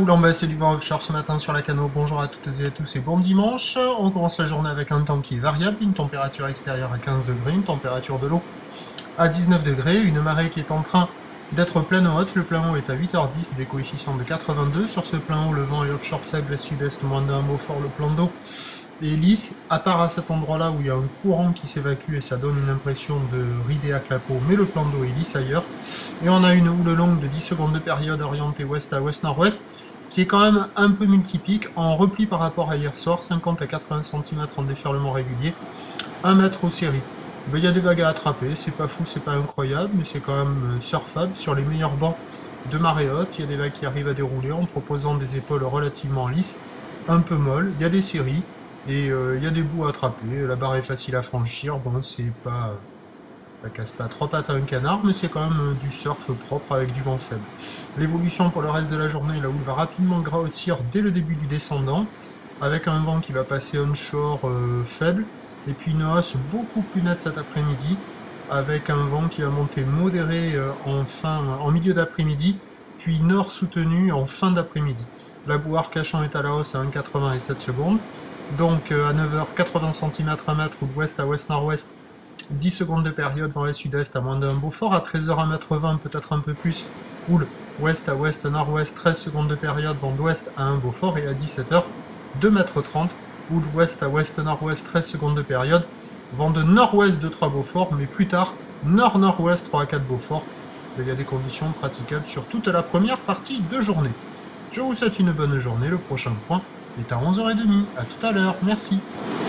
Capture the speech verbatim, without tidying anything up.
Cool, en baisse du vent offshore ce matin sur la Cano. Bonjour à toutes et à tous et bon dimanche. On commence la journée avec un temps qui est variable, une température extérieure à quinze degrés, une température de l'eau à dix-neuf degrés, une marée qui est en train d'être pleine haute. Le plein haut est à huit heures dix, des coefficients de quatre-vingt-deux. Sur ce plein haut, le vent est offshore faible, sud-est, moins d'un mot fort, le plan d'eau est lisse, à part à cet endroit-là où il y a un courant qui s'évacue et ça donne une impression de rider à clapot, mais le plan d'eau est lisse ailleurs. Et on a une houle longue de dix secondes de période orientée ouest à ouest-nord-ouest, qui est quand même un peu multipique, en repli par rapport à hier soir, cinquante à quatre-vingts centimètres en déferlement régulier, un mètre aux séries. Il y a des vagues à attraper, c'est pas fou, c'est pas incroyable, mais c'est quand même surfable. Sur les meilleurs bancs de marée haute, il y a des vagues qui arrivent à dérouler en proposant des épaules relativement lisses, un peu molles, il y a des séries, et euh, il y a des bouts à attraper, la barre est facile à franchir, bon c'est pas... ça casse pas trois pattes à un canard, mais c'est quand même du surf propre avec du vent faible. L'évolution pour le reste de la journée, la houle va rapidement grossir dès le début du descendant, avec un vent qui va passer onshore euh, faible, et puis une hausse beaucoup plus nette cet après-midi, avec un vent qui va monter modéré euh, en, fin, en milieu d'après-midi, puis nord soutenu en fin d'après-midi. La boue Arcachon est à la hausse à un virgule quatre-vingt-sept secondes, donc euh, à neuf heures quatre-vingts centimètres à mètre ou d'ouest à ouest-nord-ouest, dix secondes de période vent est-sud-est à moins d'un Beaufort, à treize heures un virgule vingt, peut-être un peu plus, houle ouest à ouest nord-ouest, treize secondes de période vent d'ouest à un Beaufort, et à dix-sept heures deux virgule trente, houle ouest à ouest nord-ouest, treize secondes de période, vent de nord-ouest de trois Beaufort, mais plus tard nord-nord-ouest trois à quatre Beaufort. Il y a des conditions praticables sur toute la première partie de journée. Je vous souhaite une bonne journée, le prochain point est à onze heures trente. À tout à l'heure, merci.